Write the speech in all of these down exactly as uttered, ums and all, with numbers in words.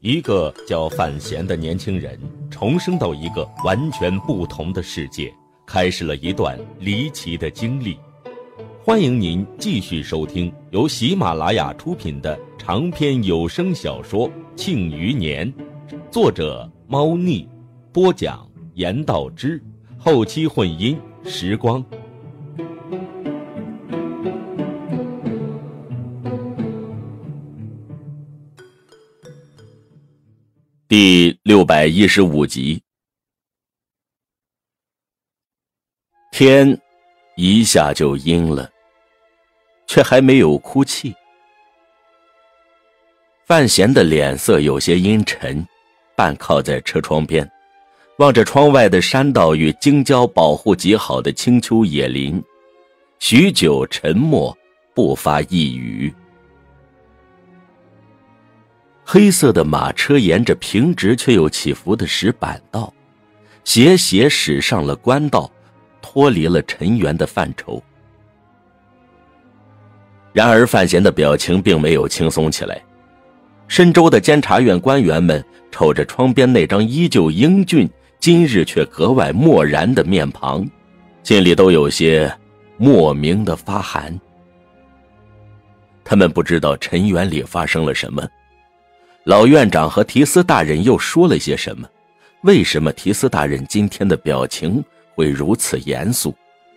一个叫范闲的年轻人重生到一个完全不同的世界，开始了一段离奇的经历。欢迎您继续收听由喜马拉雅出品的长篇有声小说《庆余年》，作者猫腻，播讲严道之，后期混音时光。第六百一十五集。天一下就阴了，却还没有哭泣。范闲的脸色有些阴沉，半靠在车窗边，望着窗外的山道与京郊保护极好的青丘野林，许久沉默，不发一语。黑色的马车沿着平直却又起伏的石板道，斜斜驶上了官道，脱离了尘缘的范畴。然而范闲的表情并没有轻松起来，深州的监察院官员们瞅着窗边那张依旧英俊，今日却格外漠然的面庞，心里都有些莫名的发寒。他们不知道尘缘里发生了什么，老院长和提司大人又说了些什么？为什么提司大人今天的表情会如此严肃？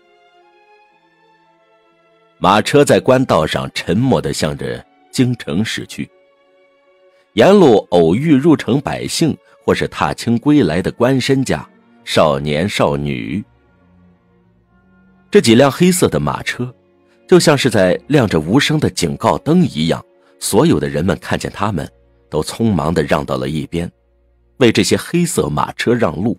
马车在官道上沉默地向着京城驶去，沿路偶遇入城百姓或是踏青归来的官绅家、少年少女。这几辆黑色的马车就像是在亮着无声的警告灯一样，所有的人们看见他们都匆忙地让到了一边，为这些黑色马车让路。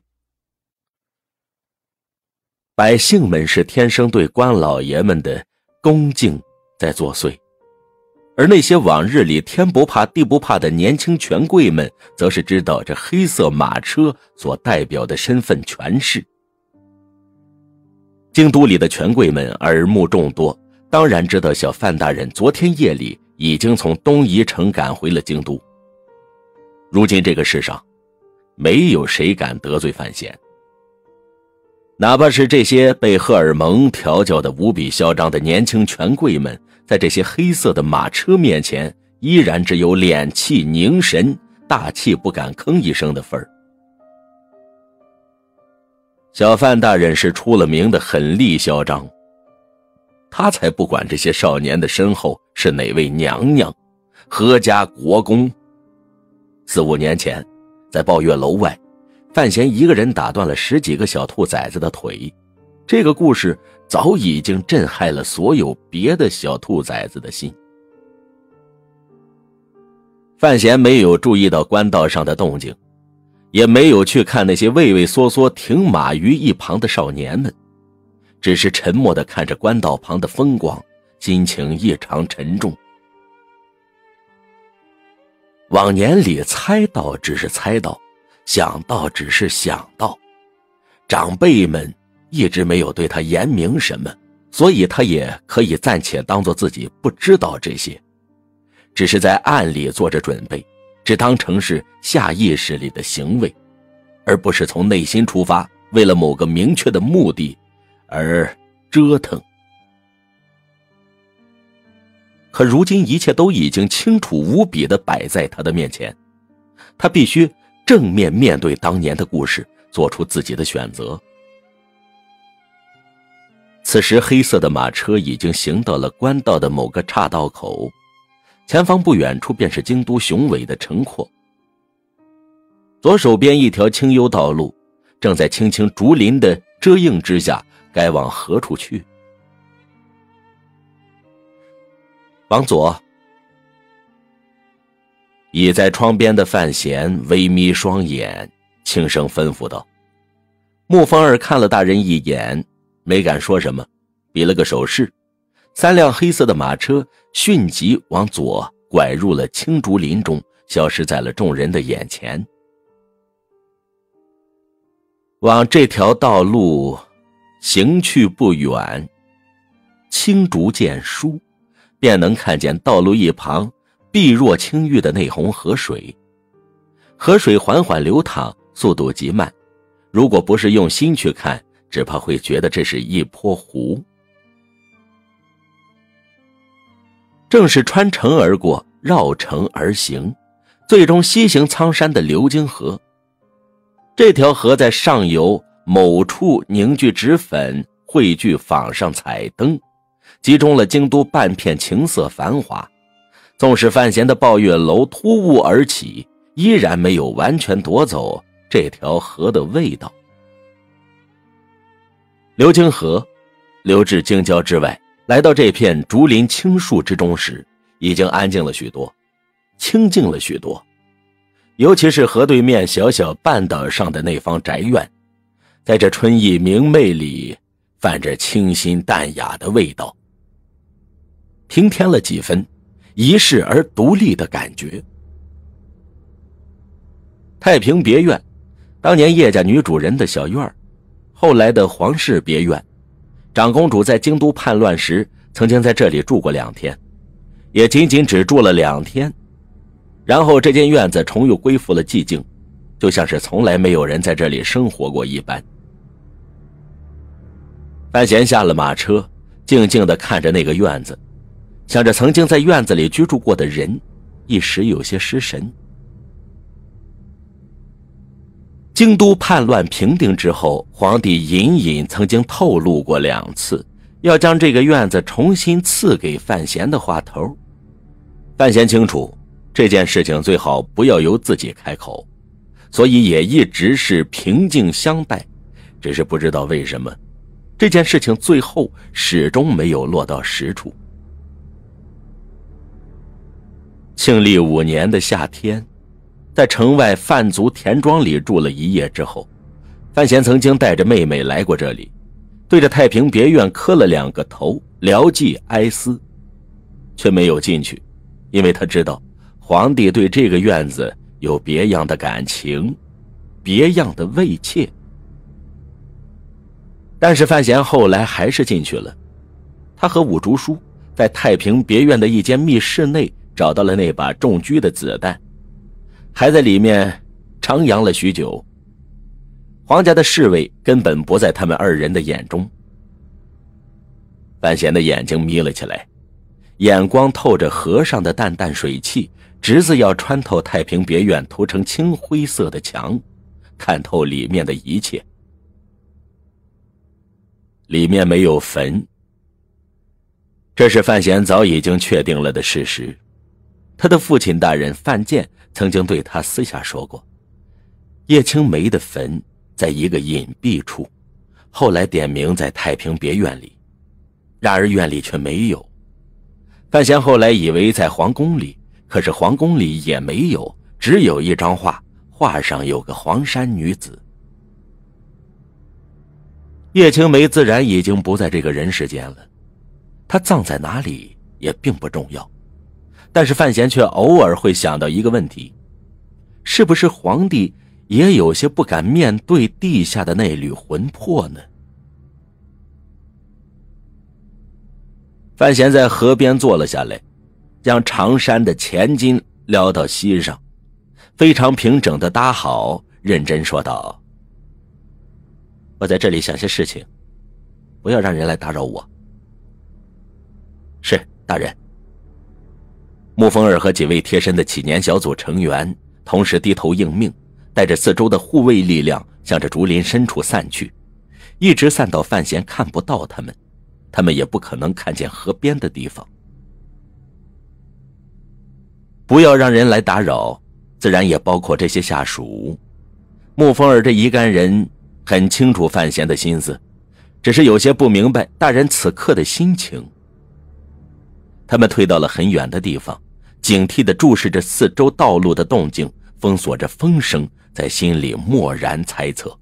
百姓们是天生对官老爷们的恭敬在作祟，而那些往日里天不怕地不怕的年轻权贵们，则是知道这黑色马车所代表的身份权势。京都里的权贵们耳目众多，当然知道小范大人昨天夜里已经从东夷城赶回了京都。如今这个世上，没有谁敢得罪范闲。哪怕是这些被荷尔蒙调教的无比嚣张的年轻权贵们，在这些黑色的马车面前，依然只有敛气凝神，大气不敢吭一声的份儿。小范大人是出了名的狠戾嚣张，他才不管这些少年的身后是哪位娘娘、何家国公。四五年前，在抱月楼外，范闲一个人打断了十几个小兔崽子的腿。这个故事早已经震撼了所有别的小兔崽子的心。范闲没有注意到官道上的动静，也没有去看那些畏畏缩缩停马于一旁的少年们，只是沉默地看着官道旁的风光，心情异常沉重。往年里猜到只是猜到，想到只是想到，长辈们一直没有对他言明什么，所以他也可以暂且当作自己不知道这些，只是在暗里做着准备，只当成是下意识里的行为，而不是从内心出发，为了某个明确的目的而折腾。可如今一切都已经清楚无比地摆在他的面前，他必须正面面对当年的故事，做出自己的选择。此时黑色的马车已经行到了官道的某个岔道口，前方不远处便是京都雄伟的城廓。左手边一条清幽道路，正在青青竹林的遮映之下，该往何处去？往左。倚在窗边的范闲微眯双眼，轻声吩咐道。穆风儿看了大人一眼，没敢说什么，比了个手势。三辆黑色的马车迅疾往左拐入了青竹林中，消失在了众人的眼前。往这条道路行去不远，青竹见疏，便能看见道路一旁碧若青玉的内红河水， 河水缓缓流淌，速度极慢，如果不是用心去看，只怕会觉得这是一坡湖。正是穿城而过，绕城而行，最终西行苍山的流经河。这条河在上游某处凝聚脂粉，汇聚坊上彩灯，集中了京都半片情色繁华。纵使范闲的抱月楼突兀而起，依然没有完全夺走这条河的味道。流经河，流至京郊之外，来到这片竹林青树之中时，已经安静了许多，清静了许多。尤其是河对面小小半岛上的那方宅院，在这春意明媚里泛着清新淡雅的味道，平添了几分遗世而独立的感觉。太平别院，当年叶家女主人的小院，后来的皇室别院，长公主在京都叛乱时曾经在这里住过两天，也仅仅只住了两天，然后这间院子重又恢复了寂静，就像是从来没有人在这里生活过一般。范闲下了马车，静静地看着那个院子，想着曾经在院子里居住过的人，一时有些失神。京都叛乱平定之后，皇帝隐隐曾经透露过两次，要将这个院子重新赐给范闲的花头。范闲清楚这件事情最好不要由自己开口，所以也一直是平静相待，只是不知道为什么这件事情最后始终没有落到实处。庆历五年的夏天，在城外范族田庄里住了一夜之后，范闲曾经带着妹妹来过这里，对着太平别院磕了两个头，聊寄哀思，却没有进去，因为他知道皇帝对这个院子有别样的感情，别样的慰藉。但是范闲后来还是进去了，他和武竹书在太平别院的一间密室内找到了那把中狙的子弹，还在里面徜徉了许久。皇家的侍卫根本不在他们二人的眼中。范闲的眼睛眯了起来，眼光透着河上的淡淡水汽，直自要穿透太平别院涂成青灰色的墙，看透里面的一切。里面没有坟，这是范闲早已经确定了的事实。他的父亲大人范建曾经对他私下说过，叶青梅的坟在一个隐蔽处，后来点名在太平别院里，然而院里却没有。范闲后来以为在皇宫里，可是皇宫里也没有，只有一张画，画上有个黄衫女子。叶青梅自然已经不在这个人世间了，她葬在哪里也并不重要。但是范闲却偶尔会想到一个问题，是不是皇帝也有些不敢面对地下的那缕魂魄呢？范闲在河边坐了下来，将长衫的前襟撩到膝上，非常平整地搭好，认真说道：我在这里想些事情，不要让人来打扰我。是，大人。穆风儿和几位贴身的启年小组成员同时低头应命，带着四周的护卫力量向着竹林深处散去，一直散到范闲看不到他们，他们也不可能看见河边的地方。不要让人来打扰，自然也包括这些下属。穆风儿这一干人很清楚范闲的心思，只是有些不明白大人此刻的心情。他们退到了很远的地方，警惕地注视着四周道路的动静，封锁着风声，在心里默然猜测。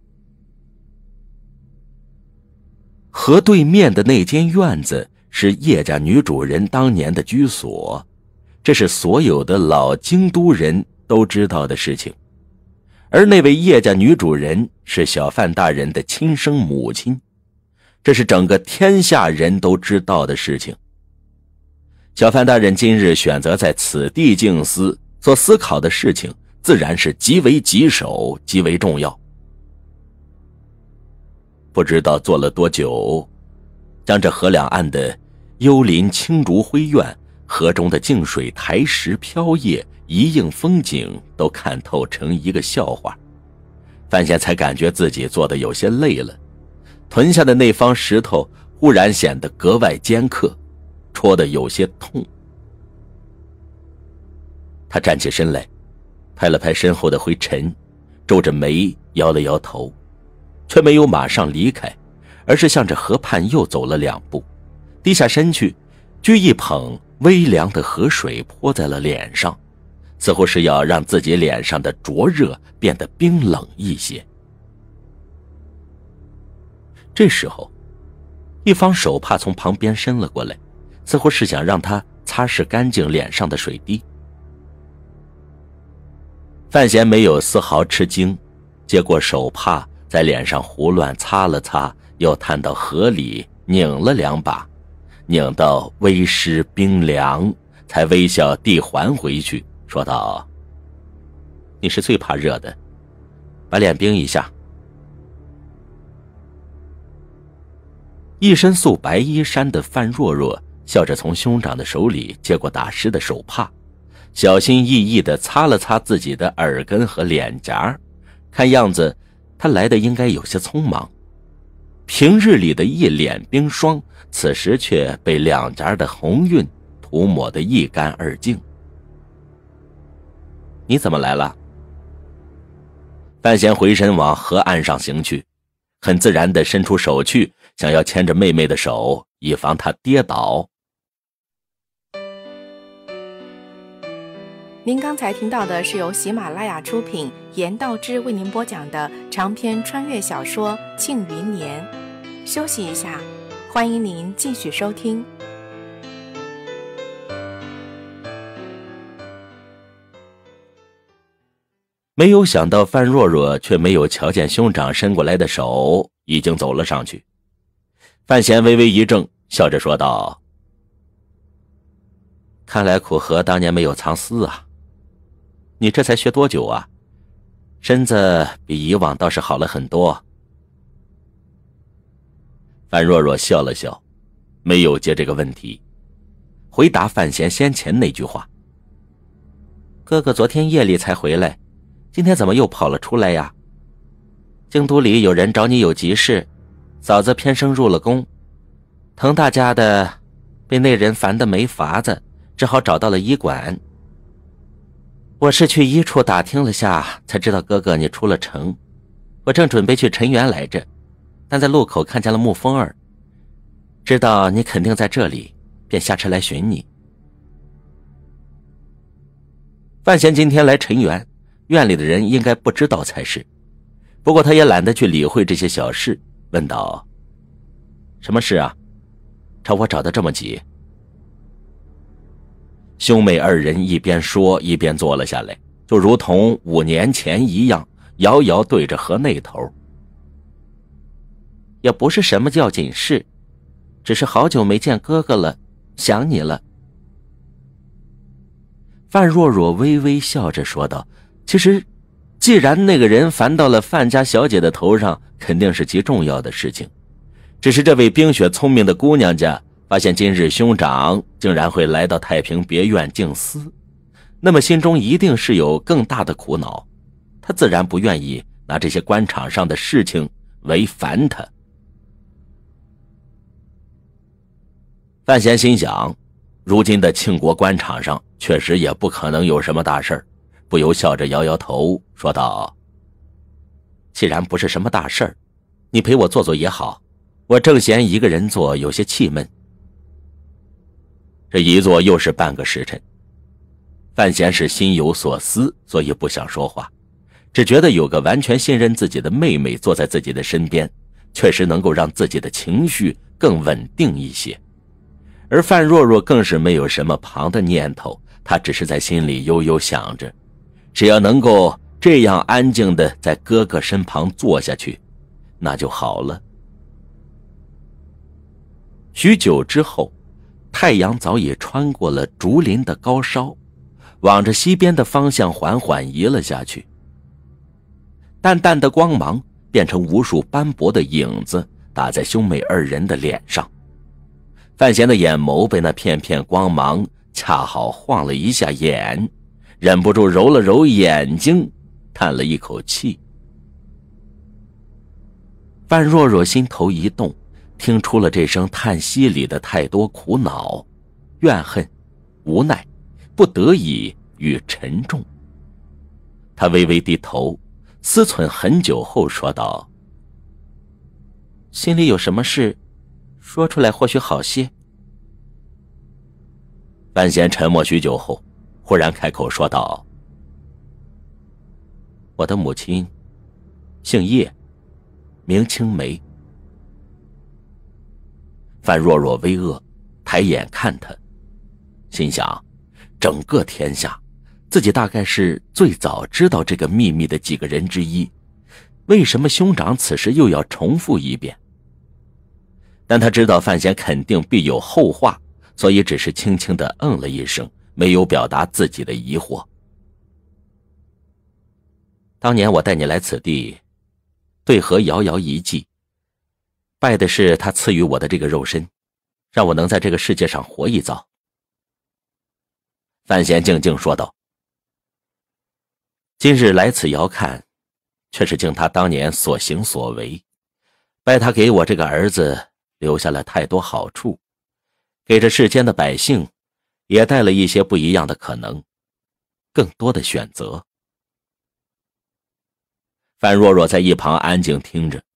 河对面的那间院子是叶家女主人当年的居所，这是所有的老京都人都知道的事情。而那位叶家女主人是小范大人的亲生母亲，这是整个天下人都知道的事情。小范大人今日选择在此地静思，所思考的事情自然是极为棘手，极为重要。不知道做了多久，将这河两岸的幽林青竹灰院、河中的净水台石飘曳、一应风景都看透成一个笑话。范闲才感觉自己做得有些累了，囤下的那方石头忽然显得格外尖刻，戳得有些痛。他站起身来，拍了拍身后的灰尘，皱着眉摇了摇头，却没有马上离开，而是向着河畔又走了两步，低下身去，掬一捧微凉的河水泼在了脸上，似乎是要让自己脸上的灼热变得冰冷一些。这时候，一方手帕从旁边伸了过来，似乎是想让他擦拭干净脸上的水滴。范闲没有丝毫吃惊，接过手帕在脸上胡乱擦了擦，又探到河里拧了两把，拧到微湿冰凉，才微笑递还回去，说道：你是最怕热的，把脸冰一下。一身素白衣衫的范若若笑着从兄长的手里接过打湿的手帕，小心翼翼地擦了擦自己的耳根和脸颊，看样子他来的应该有些匆忙。平日里的一脸冰霜，此时却被两颊的红晕涂抹得一干二净。你怎么来了？范闲回身往河岸上行去，很自然地伸出手去，想要牵着妹妹的手，以防她跌倒。 您刚才听到的是由喜马拉雅出品，严道之为您播讲的长篇穿越小说《庆余年》。休息一下，欢迎您继续收听。 没有想到范若若却没有瞧见兄长伸过来的手，已经走了上去。范闲微微一怔，笑着说道：看来苦荷当年没有藏私啊，你这才学多久啊？身子比以往倒是好了很多。范若若笑了笑，没有接这个问题，回答范闲先前那句话：哥哥昨天夜里才回来，今天怎么又跑了出来呀？京都里有人找你有急事，嫂子偏生入了宫，滕大家的被那人烦得没法子，只好找到了医馆。我是去医处打听了下，才知道哥哥你出了城。我正准备去陈园来着，但在路口看见了沐风儿，知道你肯定在这里，便下车来寻你。范闲今天来陈园，院里的人应该不知道才是，不过他也懒得去理会这些小事，问道：什么事啊？找我找得这么急？兄妹二人一边说一边坐了下来，就如同五年前一样，遥遥对着河那头。也不是什么叫紧事，只是好久没见哥哥了，想你了。范若若微微笑着说道：其实既然那个人烦到了范家小姐的头上，肯定是极重要的事情，只是这位冰雪聪明的姑娘家发现今日兄长竟然会来到太平别院静思，那么心中一定是有更大的苦恼，她自然不愿意拿这些官场上的事情为烦她。范闲心想，如今的庆国官场上确实也不可能有什么大事，不由笑着摇摇头说道：既然不是什么大事，你陪我坐坐也好，我正嫌一个人坐有些气闷。这一坐又是半个时辰，范闲是心有所思，所以不想说话，只觉得有个完全信任自己的妹妹坐在自己的身边，确实能够让自己的情绪更稳定一些。而范若若更是没有什么旁的念头，她只是在心里悠悠想着，只要能够这样安静地在哥哥身旁坐下去，那就好了。许久之后，太阳早已穿过了竹林的高梢， 往着西边的方向缓缓移了下去。淡淡的光芒变成无数斑驳的影子，打在兄妹二人的脸上。范闲的眼眸被那片片光芒恰好晃了一下眼，忍不住揉了揉眼睛，叹了一口气。范若若心头一动，听出了这声叹息里的太多苦恼、怨恨、无奈、不得已与沉重。她微微低头，思忖很久后说道：心里有什么事说出来或许好些。范闲沉默许久后，忽然开口说道：我的母亲姓叶，名青梅。范若若微愕，抬眼看他，心想整个天下自己大概是最早知道这个秘密的几个人之一，为什么兄长此时又要重复一遍？但他知道范闲肯定必有后话，所以只是轻轻地嗯了一声，没有表达自己的疑惑。当年我带你来此地，对河遥遥一祭，拜的是他赐予我的这个肉身，让我能在这个世界上活一遭。范闲静静说道：今日来此遥看，却是敬他当年所行所为，拜他给我这个儿子留下了太多好处，给这世间的百姓也带了一些不一样的可能，更多的选择。范若若在一旁安静听着。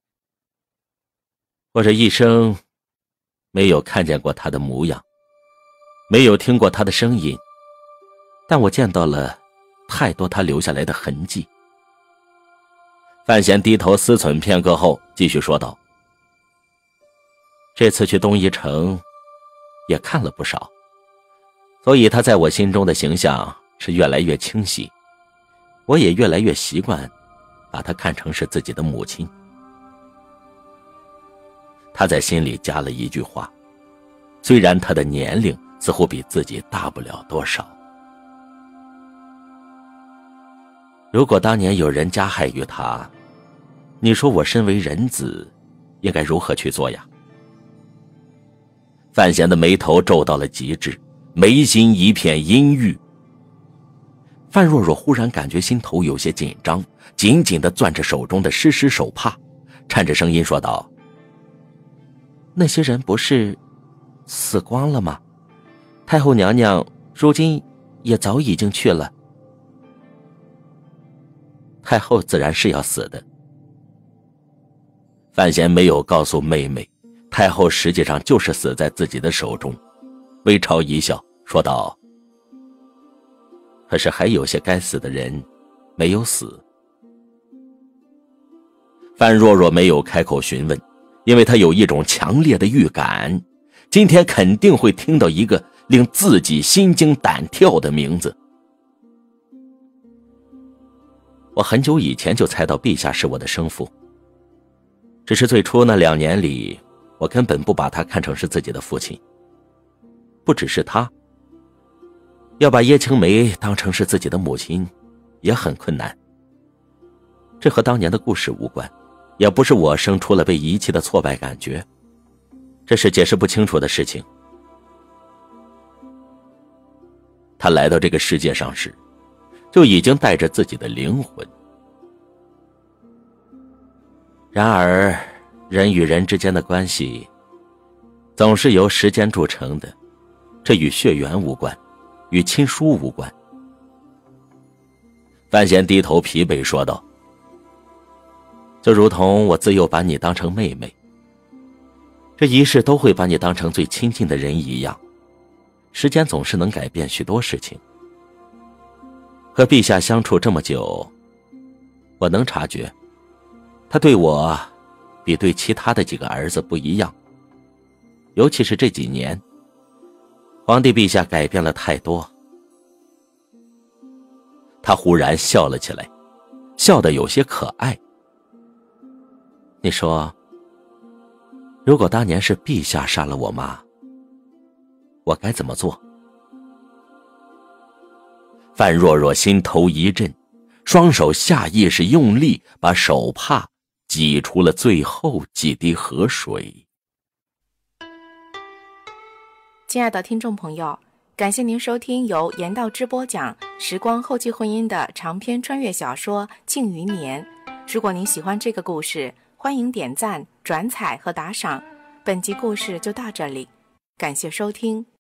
我这一生没有看见过他的模样，没有听过他的声音，但我见到了太多他留下来的痕迹。范闲低头思忖片刻后继续说道：这次去东夷城也看了不少，所以他在我心中的形象是越来越清晰，我也越来越习惯把他看成是自己的母亲。他在心里加了一句话，虽然他的年龄似乎比自己大不了多少。如果当年有人加害于他，你说我身为人子应该如何去做呀？范闲的眉头皱到了极致，眉心一片阴郁。范若若忽然感觉心头有些紧张，紧紧地攥着手中的湿湿手帕，颤着声音说道：那些人不是死光了吗？太后娘娘如今也早已经去了。太后自然是要死的。范闲没有告诉妹妹，太后实际上就是死在自己的手中，微嘲一笑说道：可是还有些该死的人没有死。范若若没有开口询问，因为她有一种强烈的预感，今天肯定会听到一个令自己心惊胆跳的名字。我很久以前就猜到陛下是我的生父，只是最初那两年里，我根本不把他看成是自己的父亲。不只是他，要把叶青梅当成是自己的母亲也很困难。这和当年的故事无关，也不是我生出了被遗弃的挫败感觉，这是解释不清楚的事情。他来到这个世界上时，就已经带着自己的灵魂。然而人与人之间的关系总是由时间铸成的，这与血缘无关，与亲疏无关。范闲低头疲惫说道：就如同我自幼把你当成妹妹，这一世都会把你当成最亲近的人一样，时间总是能改变许多事情。和陛下相处这么久，我能察觉他对我比对其他的几个儿子不一样，尤其是这几年，皇帝陛下改变了太多。他忽然笑了起来，笑得有些可爱。你说，如果当年是陛下杀了我妈，我该怎么做？ 范若若心头一震，双手下意识用力把手帕挤出了最后几滴河水。 亲爱的听众朋友，感谢您收听由言道之播讲时光后期婚姻的长篇穿越小说《庆余年》。如果您喜欢这个故事，欢迎点赞、转采和打赏。本集故事就到这里，感谢收听。